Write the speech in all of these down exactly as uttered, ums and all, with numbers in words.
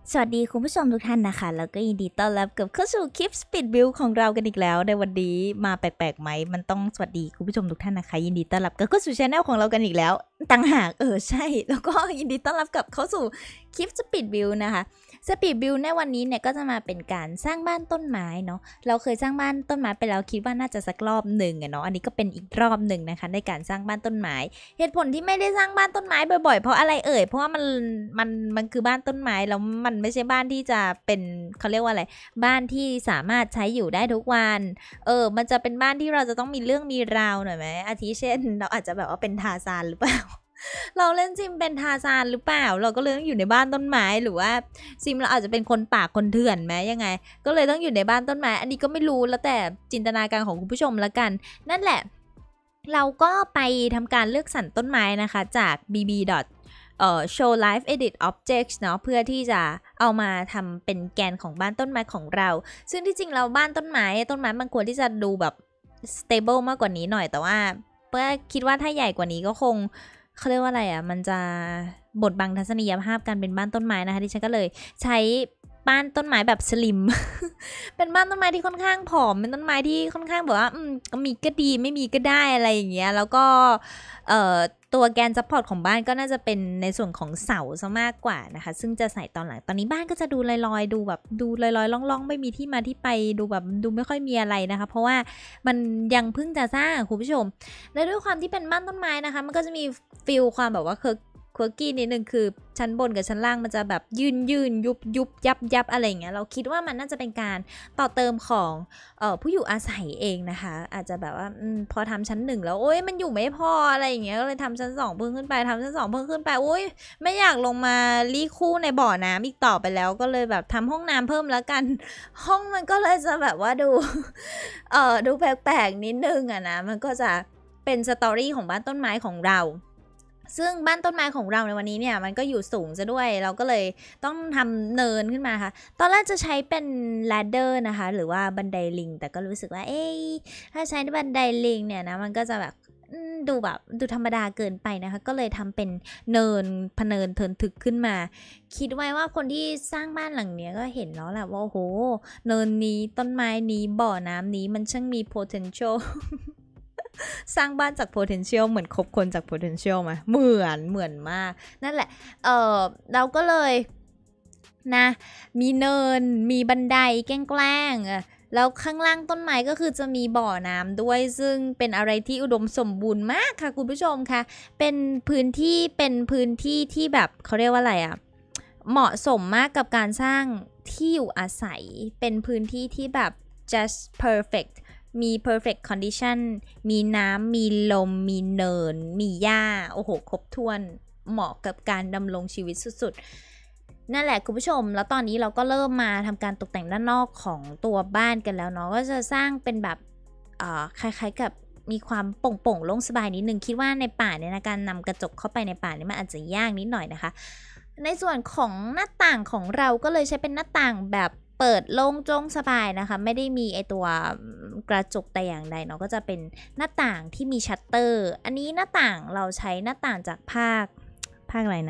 สวัสดีคุณผู้ชมทุกท่านนะคะแล้วก็ยินดีต้อนรับกับเข้าสู่คลิป Speed Build ของเรากันอีกแล้วในวันนี้มาแปลกๆไหมมันต้องสวัสดีคุณผู้ชมทุกท่านนะคะยินดีต้อนรับกับเข้าสู่ช anel ของเรากันอีกแล้วต่างหากเออใช่แล้วก็ยินดีต้อนรับกับเข้าสู่คลิป Speed Build นะคะ Speed Build ในวันนี้เนี่ยก็จะมาเป็นการสร้างบ้านต้นไม้เนาะเราเคยสร้างบ้านต้นไม้ไปแล้วคิดว่าน่าจะสักรอบหนึ่งอะเนาะอันนี้ก็เป็นอีกรอบหนึ่งนะคะในการสร้างบ้านต้นไม้เหตุผลที่ไม่ได้สร้างบ้านต้นไม้บ่อยๆเพราะอะไรเอ่ยเพราะว่ามันมันมันคือบ้านต้นไม้แล้วมันไม่ใช่บ้านที่จะเป็นเขาเรียกว่าอะไรบ้านที่สามารถใช้อยู่ได้ทุกวันเออมันจะเป็นบ้านที่เราจะต้องมีเรื่องมีราวหน่อยไหมอาทิเช่นเราอาจจะแบบว่าเป็นทาซานหรือเปล่าเราเล่นซิมเป็นทาซานหรือเปล่าเราก็เลยต้องอยู่ในบ้านต้นไม้หรือว่าซิมเราอาจจะเป็นคนป่าคนเถื่อนไหมยังไงก็เลยต้องอยู่ในบ้านต้นไม้อันนี้ก็ไม่รู้แล้วแต่จินตนาการของคุณผู้ชมละกันนั่นแหละเราก็ไปทำการเลือกสรรต้นไม้นะคะจาก บี บี เอ่อ show live edit objects เนาะเพื่อที่จะเอามาทำเป็นแกนของบ้านต้นไม้ของเราซึ่งที่จริงเราบ้านต้นไม้ต้นไม้มันควรที่จะดูแบบ stable มากกว่านี้หน่อยแต่ว่าเพื่อคิดว่าถ้าใหญ่กว่านี้ก็คงเขาเรียกว่าอะไรอ่ะมันจะบดบังทัศนียภาพการเป็นบ้านต้นไม้นะคะที่ฉันก็เลยใช้บ้านต้นไม้แบบสลิม เป็นบ้านต้นไม้ที่ค่อนข้างผอมเป็นต้นไม้ที่ค่อนข้างแบบว่าอืมก็มีก็ดีไม่มีก็ได้อะไรอย่างเงี้ยแล้วก็เอ่อตัวแกนซัพพอร์ตของบ้านก็น่าจะเป็นในส่วนของเสาซะมากกว่านะคะซึ่งจะใส่ตอนหลังตอนนี้บ้านก็จะดูลอยๆดูแบบดูลอยๆล่องๆไม่มีที่มาที่ไปดูแบบดูไม่ค่อยมีอะไรนะคะเพราะว่ามันยังเพิ่งจะสร้างคุณผู้ชมและด้วยความที่เป็นบ้านต้นไม้นะคะมันก็จะมีฟีลความแบบว่าคือควิร์กี้นิดนึงคือชั้นบนกับชั้นล่างมันจะแบบยืนยืนยุบยุบยับยับอะไรอย่างเงี้ยเราคิดว่ามันน่าจะเป็นการต่อเติมของเอ่อผู้อยู่อาศัยเองนะคะอาจจะแบบว่าอพอทำชั้นหนึ่งแล้วโอ๊ยมันอยู่ไม่พออะไรอย่างเงี้ยก็เลยทำชั้นสองเพิ่มขึ้นไปทำชั้นสองเพิ่มขึ้นไปโอ๊ยไม่อยากลงมารีคู่ในบ่อน้ำอีกต่อไปแล้วก็เลยแบบทำห้องน้ำเพิ่มแล้วกันห้องมันก็เลยจะแบบว่าดูเอ่อดูแปลกๆนิดนึงอะนะมันก็จะเป็นสตอรี่ของบ้านต้นไม้ของเราซึ่งบ้านต้นไม้ของเราในวันนี้เนี่ยมันก็อยู่สูงซะด้วยเราก็เลยต้องทำเนินขึ้นมาค่ะตอนแรกจะใช้เป็น ladder นะคะหรือว่าบันไดลิงแต่ก็รู้สึกว่าเอ๊ะถ้าใช้บันไดลิงเนี่ยนะมันก็จะแบบดูแบบดูธรรมดาเกินไปนะคะก็เลยทำเป็นเนินพเนินเทินทึกขึ้นมาคิดไว้ว่าคนที่สร้างบ้านหลังเนี้ยก็เห็นแล้วแหละว่าโอ้โหเนินนี้ต้นไม้นี้บ่อน้ำนี้มันช่างมี potential สร้างบ้านจาก potential เหมือนคบคนจาก potential ไหมเหมือนเหมือนมากนั่นแหละเออเราก็เลยนะมีเนินมีบันไดแกล้งๆแล้วข้างล่างต้นไม้ก็คือจะมีบ่อน้ำด้วยซึ่งเป็นอะไรที่อุดมสมบูรณ์มากค่ะคุณผู้ชมค่ะเป็นพื้นที่เป็นพื้นที่ที่แบบเขาเรียกว่าอะไรอะเหมาะสมมากกับการสร้างที่อยู่อาศัยเป็นพื้นที่ที่แบบ just perfectมี perfect condition มีน้ำมีลมมีเนินมีหญ้าโอ้โหครบถ้วนเหมาะกับการดำรงชีวิตสุดๆนั่นแหละคุณผู้ชมแล้วตอนนี้เราก็เริ่มมาทำการตกแต่งด้านนอกของตัวบ้านกันแล้วเนาะก็จะสร้างเป็นแบบคล้ายๆกับมีความโปร่งๆโล่งสบายนิดนึงคิดว่าในป่าเนี่ยนะการนำกระจกเข้าไปในป่านี่มันอาจจะยากนิดหน่อยนะคะในส่วนของหน้าต่างของเราก็เลยใช้เป็นหน้าต่างแบบเปิดโล่งโจ้งสบายนะคะไม่ได้มีไอตัวกระจกแต่อย่างใดเนาะก็จะเป็นหน้าต่างที่มีชัตเตอร์อันนี้หน้าต่างเราใช้หน้าต่างจากภาคภาคอะไรนะ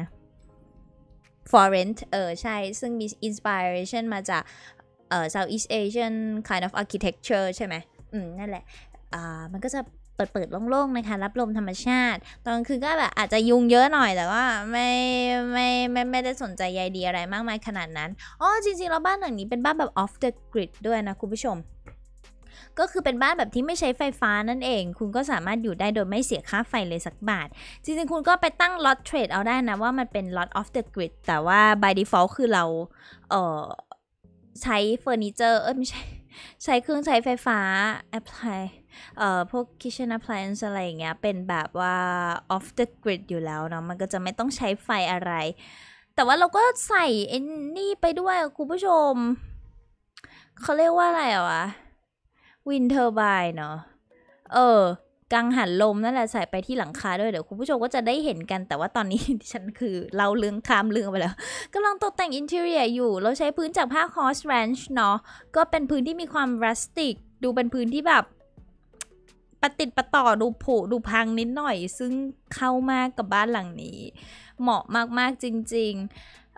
Florence เออใช่ซึ่งมี inspiration มาจากเอ่อ Southeast Asian kind of architecture ใช่ไหมอืมนั่นแหละอ่ามันก็จะเปิดเปิดโล่งๆนะคะรับลมธรรมชาติตอนกลางคืนก็แบบอาจจะยุงเยอะหน่อยแต่ว่าไม่ไม่ไม่ไม่ได้สนใจใยดีอะไรมากมายขนาดนั้นอ๋อจริงๆแล้วบ้านหลังนี้เป็นบ้านแบบ off the grid ด้วยนะคุณผู้ชมก็คือเป็นบ้านแบบที่ไม่ใช้ไฟฟ้านั่นเองคุณก็สามารถอยู่ได้โดยไม่เสียค่าไฟเลยสักบาทจริงๆคุณก็ไปตั้ง lot trade เอาได้นะว่ามันเป็น lot off the grid แต่ว่า by default คือเราเอ่อใช้เฟอร์นิเจอร์เออไม่ใช่ใช้เครื่องใช้ไฟฟ้า apply เอ่อพวก kitchen appliance อะไรอย่างเงี้ยเป็นแบบว่า off the grid อยู่แล้วเนาะมันก็จะไม่ต้องใช้ไฟอะไรแต่ว่าเราก็ใส่ไอ้นี่ไปด้วยคุณผู้ชมเขาเรียกว่าอะไรอ่ะวะวินเทอร์ไบน์เนาะเออกังหันลมนั่นแหละใส่ไปที่หลังคาด้วยเดี๋ยวคุณผู้ชมก็จะได้เห็นกันแต่ว่าตอนนี้ดิฉันคือเราเรื่องข้ามเรื่องไปแล้วกำลังตกแต่งอินทีเรียอยู่เราใช้พื้นจากผ้าคอสแรนช์เนาะก็เป็นพื้นที่มีความรัสติกดูเป็นพื้นที่แบบปะติดปะต่อดูผุดูพังนิดหน่อยซึ่งเข้ามากกับบ้านหลังนี้เหมาะมากๆจริงๆ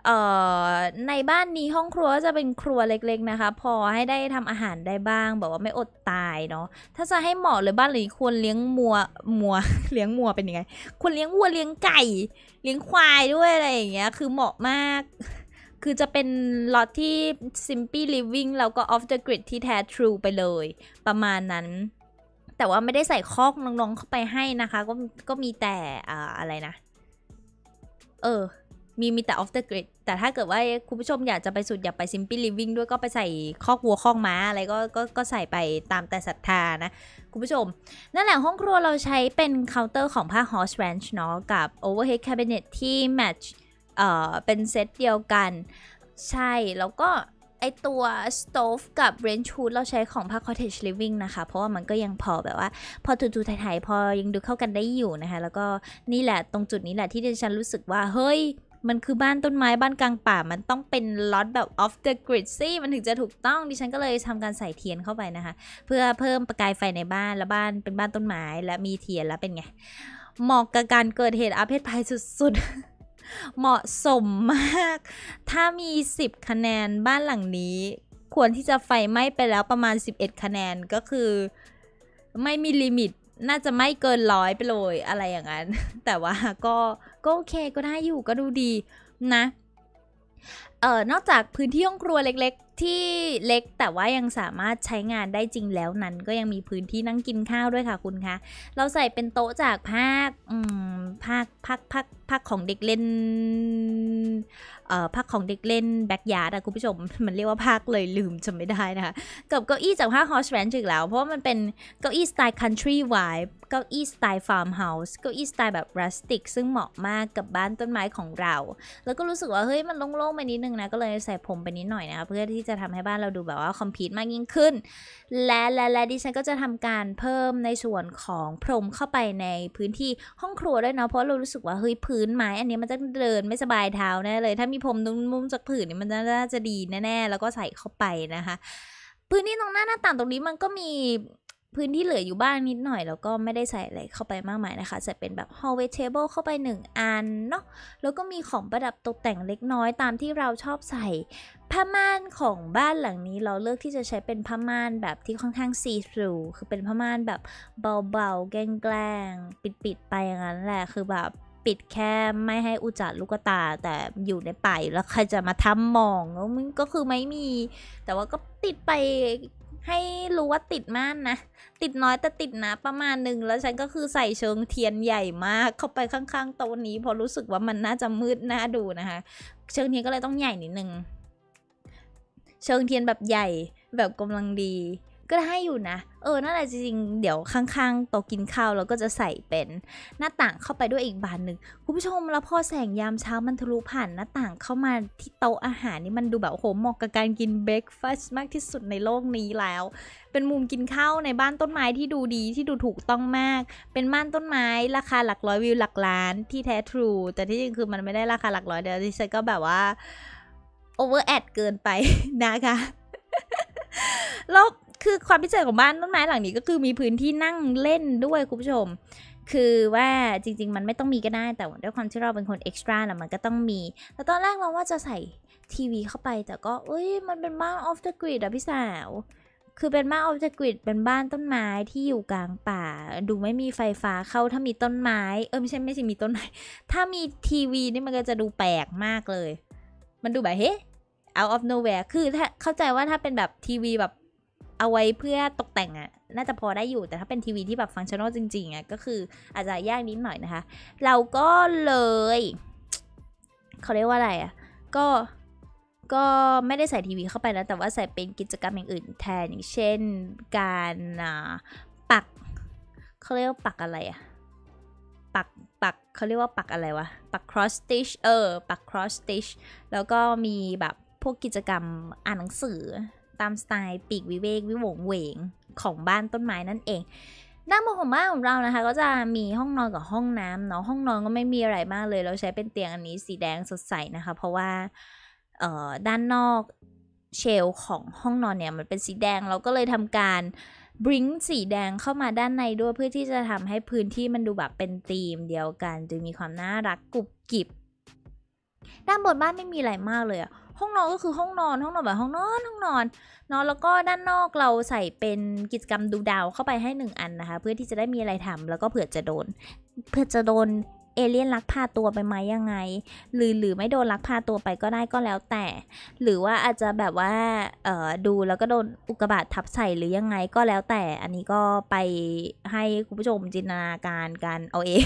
เอ่อในบ้านนี้ห้องครัวจะเป็นครัวเล็กๆนะคะพอให้ได้ทำอาหารได้บ้างแบบว่าไม่อดตายเนาะถ้าจะให้เหมาะเลยบ้านหลังนี้ควรเลี้ยงมัวมัว เลี้ยงมัวเป็นยังไงควรเลี้ยงวัวเลี้ยงไก่เลี้ยงควายด้วยอะไรอย่างเงี้ยคือเหมาะมากคือจะเป็นล็อตที่ Simply Living แล้วก็ Off the Grid ที่แท้ True ไปเลยประมาณนั้นแต่ว่าไม่ได้ใส่คอกน้องๆเข้าไปให้นะคะก็ก็มีแต่อ่าอะไรนะเออมีมีแต่ off the grid แต่ถ้าเกิดว่าคุณผู้ชมอยากจะไปสุดอยากไป Simply Living ด้วยก็ไปใส่คอกวัวคอกม้าอะไรก็ก็ก็ใส่ไปตามแต่ศรัทธานะคุณผู้ชมนั่นแหละห้องครัวเราใช้เป็นเคาน์เตอร์ของผ้า Horse Ranch เนาะกับ overhead cabinet ที่ match เอ่อเป็นเซตเดียวกันใช่แล้วก็ไอตัวสโตฟกับ range hood เราใช้ของผ้า cottage living นะคะเพราะว่ามันก็ยังพอแบบว่าพอถูๆไทยๆพอยังดูเข้ากันได้อยู่นะคะแล้วก็นี่แหละตรงจุดนี้แหละที่ดิฉันรู้สึกว่าเฮ้ยมันคือบ้านต้นไม้บ้านกลางป่ามันต้องเป็นล็อตแบบ off the grid สิมันถึงจะถูกต้องดิฉันก็เลยทำการใส่เทียนเข้าไปนะคะเพื่อเพิ่มประกายไฟในบ้านแล้วบ้านเป็นบ้านต้นไม้และมีเทียนแล้วเป็นไงเหมาะกับการเกิดเหตุอาเพศภัยสุดๆเหมาะสมมากถ้ามีสิบคะแนนบ้านหลังนี้ควรที่จะไฟไหม้ไปแล้วประมาณสิบเอ็ดคะแนนก็คือไม่มีลิมิตน่าจะไม่เกินร้อยไปเลยอะไรอย่างนั้นแต่ว่าก็ก็โอเคก็ได้อยู่ก็ดูดีนะเอ่อนอกจากพื้นที่ห้องครัวเล็กๆที่เล็กแต่ว่ายังสามารถใช้งานได้จริงแล้วนั้นก็ยังมีพื้นที่นั่งกินข้าวด้วยค่ะคุณคะเราใส่เป็นโต๊ะจากภาคอืมภาคภาคภาคภาคของเด็กเล่นเอ่อภาคของเด็กเล่นแบ็กยาร์ดอะคุณผู้ชมมันเรียกว่าภาคเลยลืมจำไม่ได้นะคะกับเก้าอี้จากภาค Horse Ranch อีกแล้วเพราะว่ามันเป็นเก้าอี้สไตล์ country vibe เก้าอี้สไตล์ farm house เก้าอี้สไตล์แบบ rustic ซึ่งเหมาะมากกับบ้านต้นไม้ของเราแล้วก็รู้สึกว่าเฮ้ยมันโล่งๆไปนิดนึงนะก็เลยใส่ผมไปนิดหน่อยนะคะเพื่อที่จะทำให้บ้านเราดูแบบว่าคอมพลีทมากยิ่งขึ้นและและและดิฉันก็จะทำการเพิ่มในส่วนของพรมเข้าไปในพื้นที่ห้องครัวด้วยเนาะเพราะเรารู้สึกว่าเฮ้ยพื้นไม้อันนี้มันจะเดินไม่สบายเท้าแน่เลยถ้ามีพรมนุ่มๆจากผืนนี่มันน่าจะดีแน่ๆแล้วก็ใส่เข้าไปนะคะพื้นที่ตรงหน้าหน้าต่างตรงนี้มันก็มีพื้นที่เหลืออยู่บ้างนิดหน่อยแล้วก็ไม่ได้ใส่อะไรเข้าไปมากมายนะคะใส่เป็นแบบ hallway table เข้าไปหนึ่งอันเนาะแล้วก็มีของประดับตกแต่งเล็กน้อยตามที่เราชอบใส่ผ้าม่านของบ้านหลังนี้เราเลือกที่จะใช้เป็นผ้าม่านแบบที่ค่อนข้าง see through คือเป็นผ้าม่านแบบเบาๆแกล้งๆปิดๆไปอย่างนั้นแหละคือแบบปิดแค่ไม่ให้อุจจาระลูกตาแต่อยู่ในป่าแล้วใครจะมาทำมองมันก็คือไม่มีแต่ว่าก็ติดไปให้รู้ว่าติดม่านนะติดน้อยแต่ติดนะประมาณหนึ่งแล้วฉันก็คือใส่เชิงเทียนใหญ่มากเข้าไปข้างๆโต๊ะนี้เพราะรู้สึกว่ามันน่าจะมืดน่าดูนะคะเชิงเทียนก็เลยต้องใหญ่นิดนึงเชิงเทียนแบบใหญ่แบบกำลังดีก็ได้อยู่นะเออนั่นแหละจริงๆเดี๋ยวข้างๆโต๊ะกินข้าวเราก็จะใส่เป็นหน้าต่างเข้าไปด้วยอีกบานหนึ่งคุณผู้ชมแล้วพอแสงยามเช้ามันทะลุผ่านหน้าต่างเข้ามาที่โต๊ะอาหารนี่มันดูแบบโหเหมาะกับการกินเบรคฟาสต์มากที่สุดในโลกนี้แล้วเป็นมุมกินข้าวในบ้านต้นไม้ที่ดูดีที่ดูถูกต้องมากเป็นบ้านต้นไม้ราคาหลักร้อยวิวหลักล้านที่แท้ทรูแต่ที่จริงคือมันไม่ได้ราคาหลักร้อยเดี๋ยวดิฉันก็แบบว่าโอเวอร์แอดเกินไปนะคะแล้วคือความพิเศษของบ้านต้นไม้หลังนี้ก็คือมีพื้นที่นั่งเล่นด้วยคุณผู้ชมคือว่าจริงๆมันไม่ต้องมีก็ได้แต่ด้วยความที่เราเป็นคนเอ็กซ์ตร้านะมันก็ต้องมีแต่ตอนแรกเราว่าจะใส่ทีวีเข้าไปแต่ก็เอ้ยมันเป็นบ้านออฟเดอะกริดอะพี่สาวคือเป็นบ้านออฟเดอะกริดเป็นบ้านต้นไม้ที่อยู่กลางป่าดูไม่มีไฟฟ้าเข้าถ้ามีต้นไม้เออไม่ใช่ไม่ใช่มีต้นไม้ถ้ามีทีวีนี่มันก็จะดูแปลกมากเลยมันดูแบบเฮ้ out of nowhere คือถ้าเข้าใจว่าถ้าเป็นแบบทีวีแบบเอาไว้เพื่อตกแต่งอะน่าจะพอได้อยู่แต่ถ้าเป็นทีวีที่แบบฟังก์ชันนอลจริงๆอะก็คืออาจจะยากนิดหน่อยนะคะเราก็เลยเขาเรียกว่าอะไรอะก็ก็ไม่ได้ใส่ทีวีเข้าไปนะแต่ว่าใส่เป็นกิจกรรมอย่างอื่นแทนอย่างเช่นการปักเขาเรียกว่าปักอะไรอะปักปักเขาเรียกว่าปักอะไรวะปัก cross stitch เออปัก cross stitch แล้วก็มีแบบพวกกิจกรรมอ่านหนังสือตามสไตล์ปีกวิเวกวิหวงเหวงของบ้านต้นไม้นั่นเองด้านบนของบ้านของเรานะคะก็จะมีห้องนอนกับห้องน้ำเนาะห้องนอนก็ไม่มีอะไรมากเลยเราใช้เป็นเตียงอันนี้สีแดงสดใสนะคะเพราะว่าเอ่อด้านนอกเชลของห้องนอนเนี่ยมันเป็นสีแดงเราก็เลยทำการบริ้งสีแดงเข้ามาด้านในด้วยเพื่อที่จะทำให้พื้นที่มันดูแบบเป็นธีมเดียวกันจะมีความน่ารักกุบกิบด้านบนบ้านไม่มีอะไรมากเลยอะห้องนอนก็คือห้องนอนห้องนอนแบบห้องนอนห้องนอนเนาะแล้วก็ด้านนอกเราใส่เป็นกิจกรรมดูดาวเข้าไปให้หนึ่งอันนะคะเพื่อที่จะได้มีอะไรทำแล้วก็เผื่อจะโดนเผื่อจะโดนเอเลี่ยนลักพาตัวไปไหมยังไงหรือหรือไม่โดนลักพาตัวไปก็ได้ก็แล้วแต่หรือว่าอาจจะแบบว่าเอ่อดูแล้วก็โดนอุกกาบาตทับใส่หรือยังไงก็แล้วแต่อันนี้ก็ไปให้คุณผู้ชมจินตนาการกันเอาเอง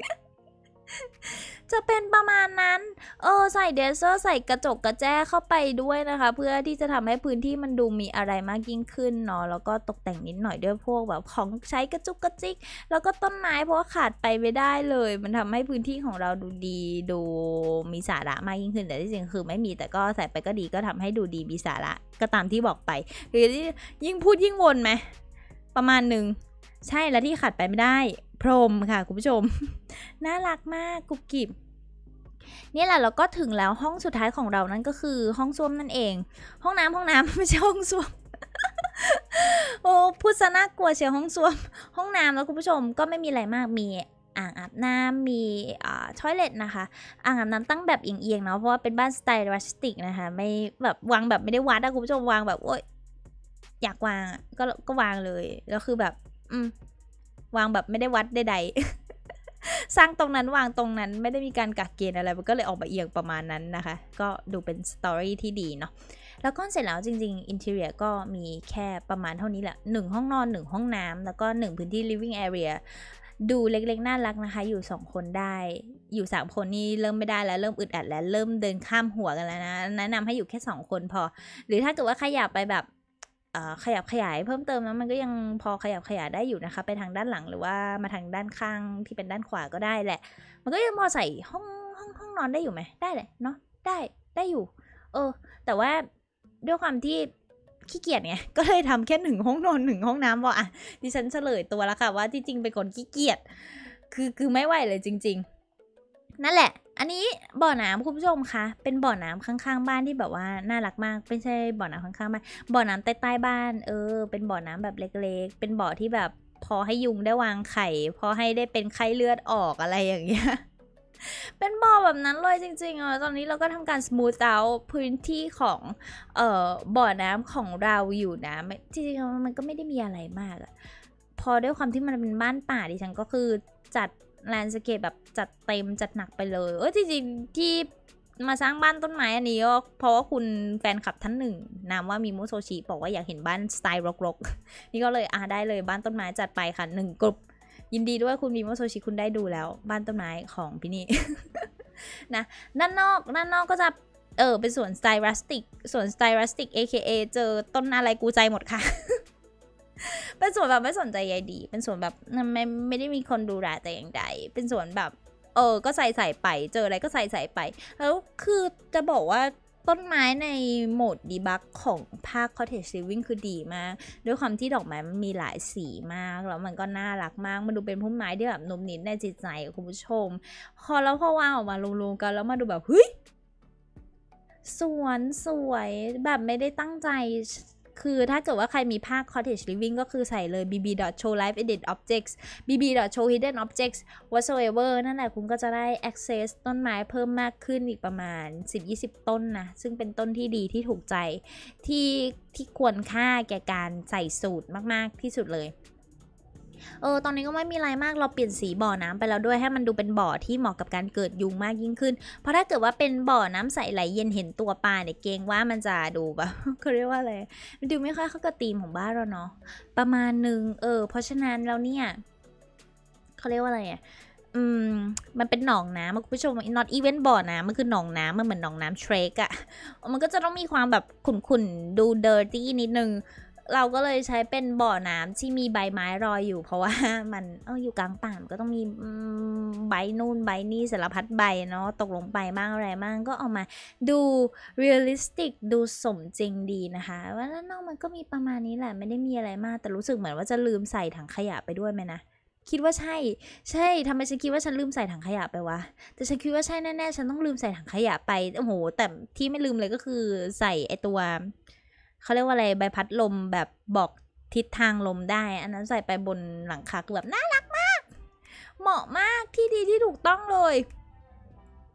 จะเป็นประมาณนั้นเออใส่เดเซอร์ใส่กระจกกระแจเข้าไปด้วยนะคะเพื่อที่จะทำให้พื้นที่มันดูมีอะไรมากยิ่งขึ้นเนาะแล้วก็ตกแต่งนิดหน่อยด้วยพวกแบบของใช้กระจุกกระจิกแล้วก็ต้นไม้เพราะว่าขาดไปไม่ได้เลยมันทำให้พื้นที่ของเราดูดีดูมีสาระมากยิ่งขึ้นแต่ที่จริงคือไม่มีแต่ก็ใส่ไปก็ดีก็ทำให้ดูดีมีสาระก็ตามที่บอกไปหรือยิ่งพูดยิ่งวนไหมประมาณหนึ่งใช่แล้วที่ขาดไปไม่ได้พรมค่ะคุณผู้ชม น่ารักมากกุบกิบนี่แหละเราก็ถึงแล้วห้องสุดท้ายของเรานั่นก็คือห้องส้วมนั่นเองห้องน้ำห้องน้ำไม่ใช่ห้องส้วม โอ้พูดซะน่ากลัวเชียวห้องส้วมห้องน้ำแล้วคุณผู้ชมก็ไม่มีอะไรมากมีอ่างอาบน้ำมีอ่าทอยเลทนะคะอ่างอาบน้ำตั้งแบบเอียงๆเนาะเพราะว่าเป็นบ้านสไตล์รัสติกนะคะไม่แบบวางแบบไม่ได้วัดอะคุณผู้ชมวางแบบโอ๊ยอยากวางก็ก็วางเลยแล้วคือแบบอืมวางแบบไม่ได้วัดใดๆ สร้างตรงนั้นวางตรงนั้นไม่ได้มีการกักเกณฑ์อะไรมันก็เลยออกมาเอียงประมาณนั้นนะคะก็ดูเป็นสตอรี่ที่ดีเนาะแล้วก็เสร็จแล้วจริงๆอินทีเรียก็มีแค่ประมาณเท่านี้แหละหนึ่งห้องนอนหนึ่งห้องน้ำแล้วก็หนึ่งพื้นที่ living area ดูเล็กๆน่ารักนะคะอยู่สองคนได้อยู่สามคนนี่เริ่มไม่ได้แล้วเริ่มอึดอัดแล้วเริ่มเดินข้ามหัวกันแล้วนะแนะนำให้อยู่แค่สองคนพอหรือถ้าเกิดว่าใครอยากไปแบบขยับขยายเพิ่มเติมแล้วมันก็ยังพอขยับขยายได้อยู่นะคะไปทางด้านหลังหรือว่ามาทางด้านข้างที่เป็นด้านขวาก็ได้แหละมันก็ยังพอใส่ห้องห้องห้องนอนได้อยู่ไหมได้แหละเนาะได้ได้อยู่เออแต่ว่าด้วยความที่ขี้เกียจไงก็เลยทำแค่หนึ่งห้องนอนหนึ่งห้องน้ำบอกอ่ะดิฉันเฉลยตัวแล้วค่ะว่าที่จริงเป็นคนขี้เกียจคือคือไม่ไหวเลยจริงๆนั่นแหละอันนี้บ่อน้ำคุณผู้ชมคะเป็นบ่อน้ำข้างๆบ้านที่แบบว่าน่ารักมากไม่ใช่บ่อน้ำข้างๆบ้านบ่อน้ำใต้ๆบ้านเออเป็นบ่อน้ำแบบเล็กๆเป็นบ่อที่แบบพอให้ยุงได้วางไข่พอให้ได้เป็นไข้เลือดออกอะไรอย่างเงี้ยเป็นบ่อแบบนั้นเลยจริงๆอ่ะตอนนี้เราก็ทำการ smooth out พื้นที่ของเอ่อบ่อน้ำของเราอยู่นะจริงๆมันก็ไม่ได้มีอะไรมากอะพอด้วยความที่มันเป็นบ้านป่าดิฉันก็คือจัดแลนด์สเคปแบบจัดเต็มจัดหนักไปเลยเออจริงๆที่มาสร้างบ้านต้นไม้อันนี้ก็เพราะว่าคุณแฟนคลับท่านหนึ่งนามว่ามิโมโซชิบอกว่าอยากเห็นบ้านสไตล์รกๆนี่ก็เลยอ่ะได้เลยบ้านต้นไม้จัดไปค่ะหนึ่งกลุ่มยินดีด้วยคุณมิโมโซชิคุณได้ดูแล้วบ้านต้นไม้ของพี่นี่ นะด้านนอกด้านนอกก็จะเออเป็นสวนสไตล์รัสติกสวนสไตล์รัสติก เอ เค เอ เจอต้นอะไรกูใจหมดค่ะ เป็นสวนแบบไม่สนใจใยดีเป็นสวนแบบไม่ไม่ได้มีคนดูแลแต่อย่างใดเป็นสวนแบบเออก็ใส่ใส่ไปเจออะไรก็ใส่ใส่ไปแล้วคือจะบอกว่าต้นไม้ในโหมดดีบักของภาค Cottage Living คือดีมากด้วยความที่ดอกไม้มันมีหลายสีมากแล้วมันก็น่ารักมากมันดูเป็นพุ่มไม้ที่แบบนุ่มนิ่มในจิตใจคุณผู้ชมพอแล้วพอวางออกมารวมๆกันแล้วมาดูแบบเฮ้ยสวนสวยแบบไม่ได้ตั้งใจคือถ้าเกิดว่าใครมีภาค Cottage Living ก็คือใส่เลย bb.show live edit objects bb.show hidden objects whatsoever นั่นแหละคุณก็จะได้ access ต้นไม้เพิ่มมากขึ้นอีกประมาณ สิบถึงยี่สิบ ต้นนะซึ่งเป็นต้นที่ดีที่ถูกใจที่ที่ควรค่าแก่การใส่สูตรมากๆที่สุดเลยเออตอนนี้ก็ไม่มีอะไรมากเราเปลี่ยนสีบ่อน้ำไปแล้วด้วยให้มันดูเป็นบ่อที่เหมาะกับการเกิดยุงมากยิ่งขึ้นเพราะถ้าเกิดว่าเป็นบ่อน้ำใสไหลเย็นเห็นตัวปลาเนี่ยเกรงว่ามันจะดูแบบเขาเรียกว่าอะไรมันดูไม่ค่อยเข้ากับธีมของบ้านเราเนาะประมาณนึงเออเพราะฉะนั้นแล้วเนี่ยเขาเรียกว่าอะไรอ่ะอืมมันเป็นหนองน้ำคุณผู้ชม not even บ่อน้ำมันคือหนองน้ำมันเหมือนหนองน้ำเทรคอะมันก็จะต้องมีความแบบขุ่นๆดู dirty นิดนึงเราก็เลยใช้เป็นบ่อน้ำที่มีใบไม้รอยอยู่เพราะว่ามันเอออยู่กลางป่าก็ต้องมีใบนู่นใบนี่สารพัดใบเนาะตกลงไปมากอะไรมากก็ออกมาดูเรียลลิสติกดูสมจริงดีนะคะว่าแล้วนอกมันก็มีประมาณนี้แหละไม่ได้มีอะไรมากแต่รู้สึกเหมือนว่าจะลืมใส่ถังขยะไปด้วยไหมนะคิดว่าใช่ใช่ทำไมฉันคิดว่าฉันลืมใส่ถังขยะไปวะแต่ฉันคิดว่าใช่แน่ๆฉันต้องลืมใส่ถังขยะไปโอ้โหแต่ที่ไม่ลืมเลยก็คือใส่ไอตัวเขาเรียกว่าอะไรใบพัดลมแบบบอกทิศทางลมได้อันนั้นใส่ไปบนหลังคาคือแบบน่ารักมากเหมาะมากที่ดีที่ถูกต้องเลย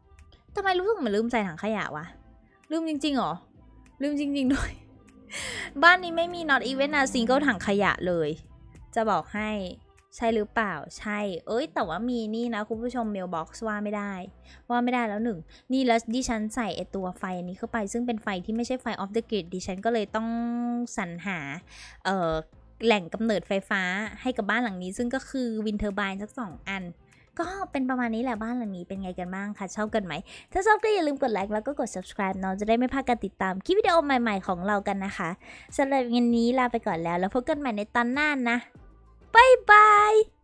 ทำไมรู้สึกเหมือนลืมใส่ถังขยะวะลืมจริงๆหรอลืมจริงๆด้วย บ้านนี้ไม่มี not even a single ถังขยะเลยจะบอกให้ใช่หรือเปล่าใช่เอ้ยแต่ว่ามีนี่นะคุณผู้ชม mailbox ว่าไม่ได้ว่าไม่ได้แล้วหนึ่งนี่แล้วดิฉันใส่ไอตัวไฟอันนี้เข้าไปซึ่งเป็นไฟที่ไม่ใช่ไฟ off the grid ดิฉันก็เลยต้องสรรหาเอ่อแหล่งกำเนิดไฟฟ้าให้กับบ้านหลังนี้ซึ่งก็คือวินเทอร์ไบน์สักสองอันก็เป็นประมาณนี้แหละบ้านหลังนี้เป็นไงกันบ้างคะชอบกันไหมถ้าชอบก็อย่าลืมกดไลค์แล้วก็กด subscribe เนาะจะได้ไม่พลาดการติดตามคลิปวิดีโอใหม่ๆของเรากันนะคะสำหรับวันนี้ลาไปก่อนแล้วแล้วพบกันใหม่ในตอนหน้านะบ๊ายบาย